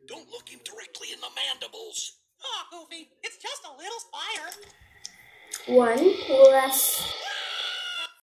Don't look him directly in the mandibles. Aw, Goofy, it's just a little spider. 1 plus